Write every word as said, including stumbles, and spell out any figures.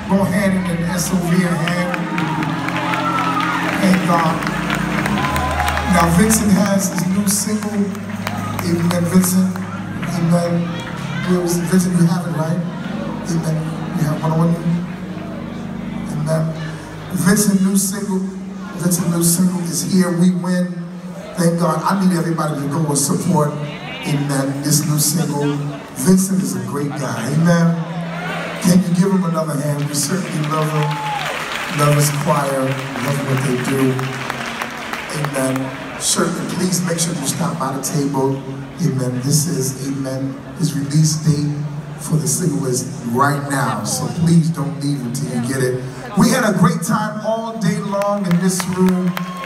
Bohanan and S O V a hand. And uh, now Vincent has his new single. Amen, Vincent. Amen. Vincent, you have it, right? Amen. You have one on you. Amen. Vincent new single. Vincent new single is Here We Win. Thank God. I need everybody to go and support. Amen. This new single. Vincent is a great guy. Amen. Can you give him another hand? We certainly love him. Love his choir. Love what they do. Amen. Certainly, please make sure you stop by the table. Amen. This is, amen, his release date for the single is right now. So please don't leave until you get it. We had a great time all day long in this room.